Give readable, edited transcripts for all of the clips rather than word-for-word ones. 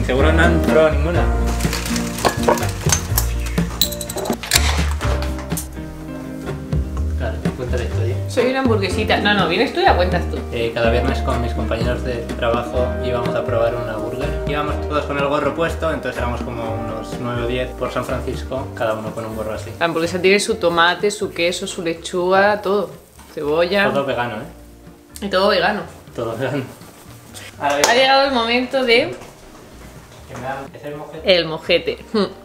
Seguro no han probado ninguna. Claro, cuenta la historia. Soy una hamburguesita. No, vienes tú y la cuentas tú. Cada viernes con mis compañeros de trabajo íbamos a probar una burger. Íbamos todos con el gorro puesto, entonces éramos como unos 9 o 10 por San Francisco, cada uno con un gorro así. La hamburguesa tiene su tomate, su queso, su lechuga, todo. Cebolla. Todo vegano, ¿eh? Y todo vegano. Todo vegano. Ha llegado el momento de... ¿Es el mojete? El mojete.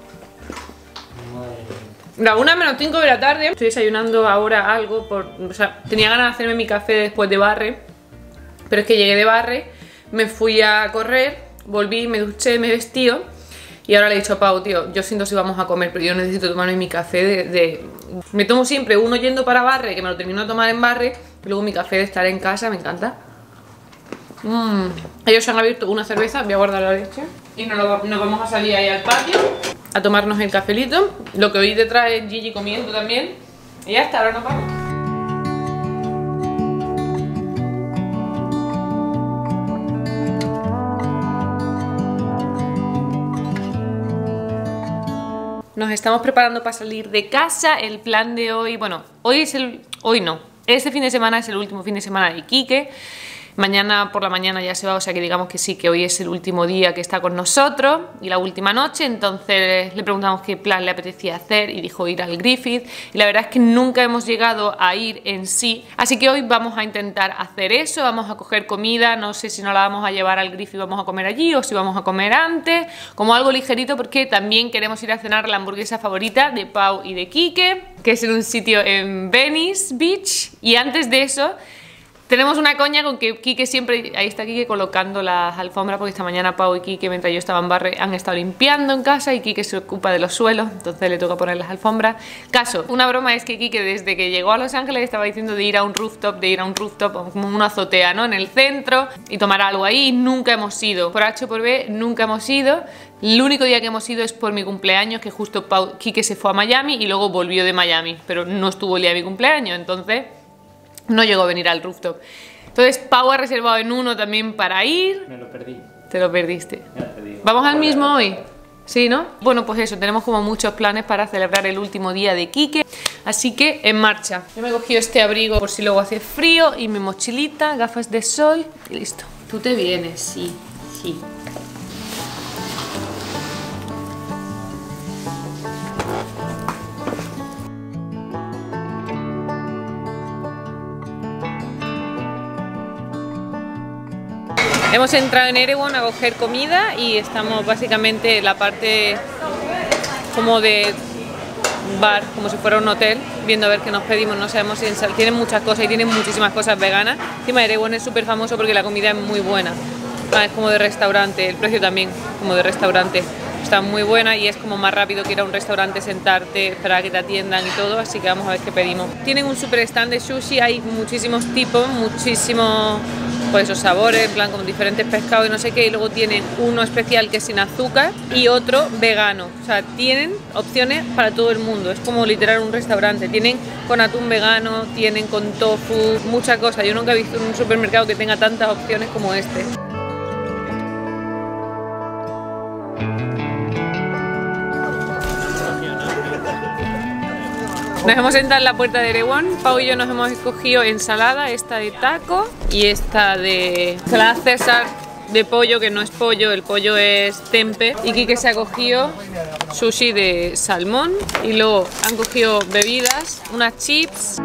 La 1:05 de la tarde. Estoy desayunando ahora algo o sea, tenía ganas de hacerme mi café después de Barre. Pero es que llegué de Barre, me fui a correr, volví, me duché, me vestí. Y ahora le he dicho a Pau, tío, yo siento si vamos a comer, pero yo necesito tomarme mi café Me tomo siempre uno yendo para Barre, que me lo termino de tomar en Barre. Y luego mi café de estar en casa, me encanta. Ellos han abierto una cerveza, voy a guardar la leche. Y nos vamos a salir ahí al patio a tomarnos el cafelito. Lo que oí detrás es Gigi comiendo también. Y ya está, ahora nos vamos. Nos estamos preparando para salir de casa. El plan de hoy, bueno, hoy no. Este fin de semana es el último fin de semana de Quique. Mañana por la mañana ya se va, o sea que digamos que sí, que hoy es el último día que está con nosotros y la última noche. Entonces le preguntamos qué plan le apetecía hacer y dijo ir al Griffith. Y la verdad es que nunca hemos llegado a ir en sí. Así que hoy vamos a intentar hacer eso, vamos a coger comida. No sé si nos la vamos a llevar al Griffith y vamos a comer allí o si vamos a comer antes. Como algo ligerito porque también queremos ir a cenar la hamburguesa favorita de Pau y de Quique, que es en un sitio en Venice Beach. Y antes de eso... tenemos una coña con que Quique siempre... Ahí está Quique colocando las alfombras porque esta mañana Pau y Quique, mientras yo estaba en Barre, han estado limpiando en casa y Quique se ocupa de los suelos, entonces le toca poner las alfombras. Caso, una broma es que Quique desde que llegó a Los Ángeles estaba diciendo de ir a un rooftop, como una azotea, ¿no? En el centro y tomar algo ahí. Nunca hemos ido. Por H o por B, nunca hemos ido. El único día que hemos ido es por mi cumpleaños, que justo Quique se fue a Miami y luego volvió de Miami, pero no estuvo el día de mi cumpleaños, entonces... no llegó a venir al rooftop. Entonces Pau ha reservado en uno también para ir. Me lo perdí. Te lo perdiste. Me lo perdí. ¿Vamos al mismo hoy? Sí, ¿no? Bueno, pues eso, tenemos como muchos planes para celebrar el último día de Quique. Así que en marcha. Yo me he cogido este abrigo por si luego hace frío y mi mochilita, gafas de sol y listo. Tú te vienes, sí, sí. Hemos entrado en Erewhon a coger comida y estamos básicamente en la parte como de bar, como si fuera un hotel, viendo a ver qué nos pedimos. No sabemos si tienen muchas cosas y tienen muchísimas cosas veganas. Encima Erewhon es súper famoso porque la comida es muy buena. Es como de restaurante, el precio también como de restaurante. Está muy buena y es como más rápido que ir a un restaurante, sentarte, esperar a que te atiendan y todo, así que vamos a ver qué pedimos. Tienen un super stand de sushi, hay muchísimos tipos, muchísimos pues esos sabores, en plan con diferentes pescados y no sé qué, y luego tienen uno especial que es sin azúcar y otro vegano. O sea, tienen opciones para todo el mundo, es como literal un restaurante. Tienen con atún vegano, tienen con tofu, muchas cosas. Yo nunca he visto un supermercado que tenga tantas opciones como este. Nos hemos sentado en la puerta de Erewhon. Pau y yo nos hemos escogido ensalada, esta de taco y esta de ensalada César de pollo, que no es pollo, el pollo es tempe. Y Quique se ha cogido sushi de salmón y luego han cogido bebidas, unas chips.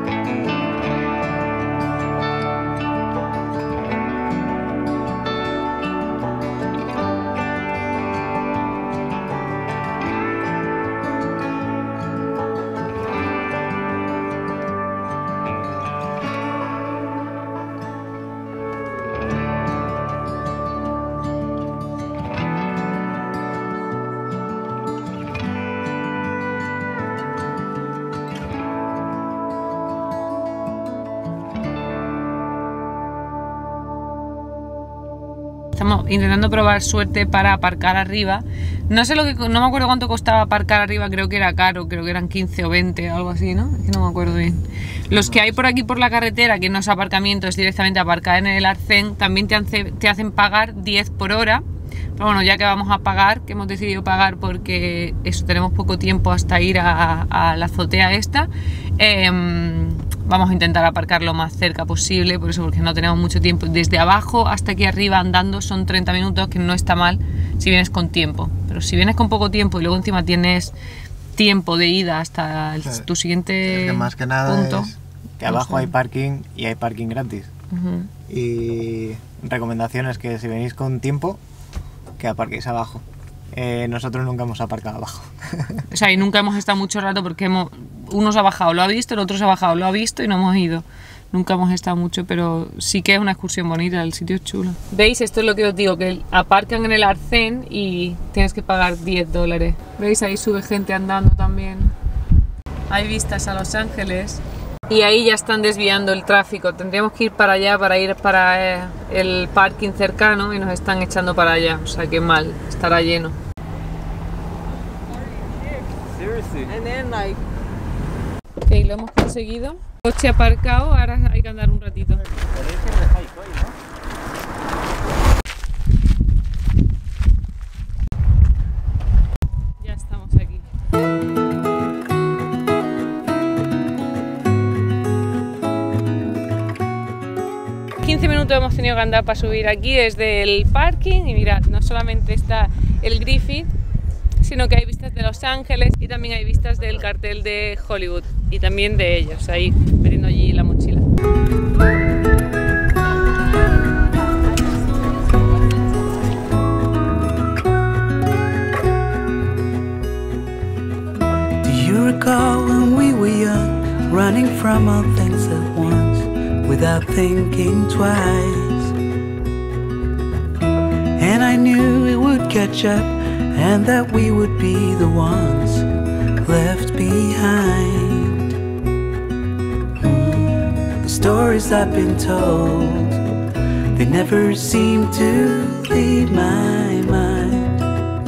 Estamos intentando probar suerte para aparcar arriba. No sé no me acuerdo cuánto costaba aparcar arriba, creo que era caro, creo que eran 15 o 20 o algo así, ¿no? Es que no me acuerdo bien. Los que hay por aquí por la carretera, que no es aparcamiento, es directamente aparcar en el arcén, también te hacen pagar 10 por hora Pero bueno, ya que vamos a pagar, que hemos decidido pagar porque eso, tenemos poco tiempo hasta ir a la azotea esta, vamos a intentar aparcar lo más cerca posible, por eso, porque no tenemos mucho tiempo. Desde abajo hasta aquí arriba andando son 30 minutos, que no está mal si vienes con tiempo. Pero si vienes con poco tiempo y luego encima tienes tiempo de ida hasta tu siguiente es que más que nada punto, es que abajo hay parking y hay parking gratis. Y recomendaciones que si venís con tiempo, que aparquéis abajo. Nosotros nunca hemos aparcado abajo. O sea, y nunca hemos estado mucho rato porque uno se ha bajado, lo ha visto, el otro se ha bajado, lo ha visto y no hemos ido. Nunca hemos estado mucho, pero sí que es una excursión bonita, el sitio es chulo. ¿Veis? Esto es lo que os digo, que aparcan en el arcén y tienes que pagar $10. ¿Veis? Ahí sube gente andando también. Hay vistas a Los Ángeles. Y ahí ya están desviando el tráfico. Tendríamos que ir para allá para ir para el parking cercano y nos están echando para allá. O sea que mal, estará lleno. Ok, lo hemos conseguido. Coche aparcado, ahora hay que andar un ratito. Ya estamos aquí. 15 minutos hemos tenido que andar para subir aquí desde el parking y mirad, no solamente está el Griffith, sino que hay vistas de Los Ángeles y también hay vistas del cartel de Hollywood y también de ellos, ahí metiendo allí la mochila. Do you recall when we were young, running from all things at once, without thinking twice? And I knew it would catch up, and that we would be the ones left behind. The stories I've been told, they never seem to leave my mind.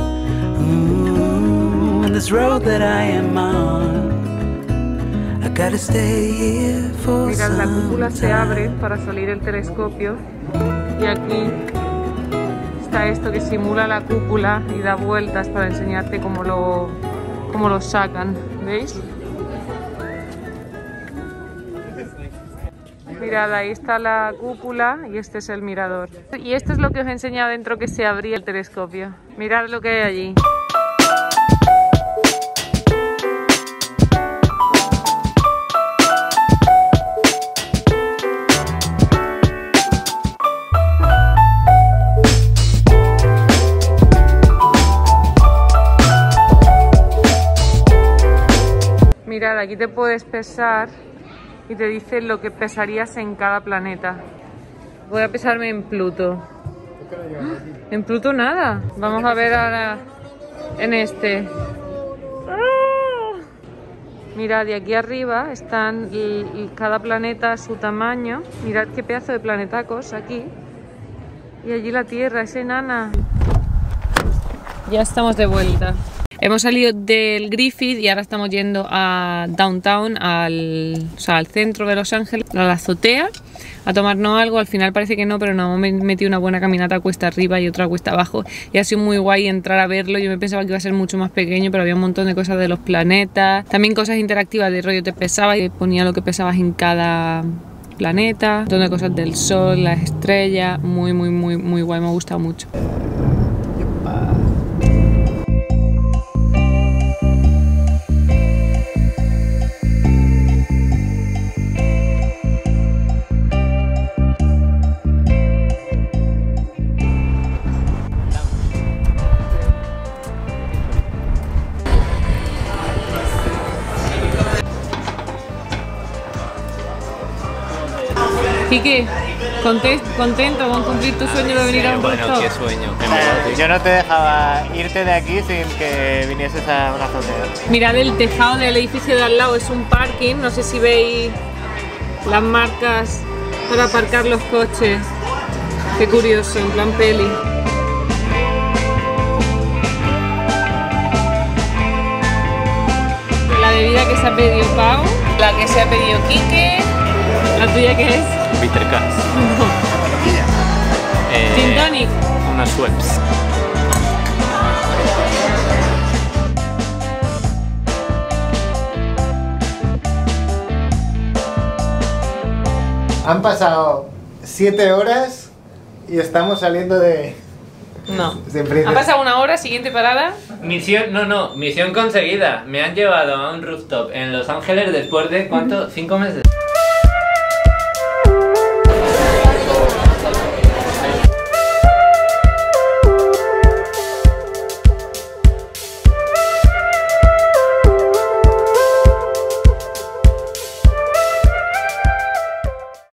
And this road that I am on, I gotta stay here for Mirad, la cúpula some se abre time. para salir el telescopio y aquí está esto que simula la cúpula y da vueltas para enseñarte cómo lo sacan, ¿veis? Mirad, ahí está la cúpula y este es el mirador. Y esto es lo que os he enseñado dentro que se abría el telescopio. Mirad lo que hay allí. Mirad, aquí te puedes pesar y te dice lo que pesarías en cada planeta. Voy a pesarme en Pluto. En Pluto nada. Vamos a ver ahora en este. Mirad, y aquí arriba están cada planeta a su tamaño. Mirad qué pedazo de planetacos aquí. Y allí la Tierra, es enana. Ya estamos de vuelta. Hemos salido del Griffith y ahora estamos yendo a Downtown, al centro de Los Ángeles, a la azotea, a tomarnos algo. Al final parece que no, pero nos hemos metido una buena caminata cuesta arriba y otra cuesta abajo. Y ha sido muy guay entrar a verlo. Yo me pensaba que iba a ser mucho más pequeño, pero había un montón de cosas de los planetas. También cosas interactivas de rollo, te pesaba y ponía lo que pesabas en cada planeta. Un montón de cosas del sol, las estrellas. Muy guay, me ha gustado mucho. Quique, ¿contento con cumplir tu sueño de venir a un Bueno, rooftop? qué sueño. Yo no te dejaba irte de aquí sin que vinieses a una azotea. Mirad el tejado del edificio de al lado, es un parking, no sé si veis las marcas para aparcar los coches. Qué curioso, en plan peli. La bebida que se ha pedido Pau, la que se ha pedido Quique, ¿la tuya qué es? Bitter Cass. Gin tonic. Unas Schweppes. Han pasado 7 horas y estamos saliendo de... No. de Princess. Ha pasado 1 hora, siguiente parada. Misión conseguida. Me han llevado a un rooftop en Los Ángeles después de, ¿cuánto? 5 meses.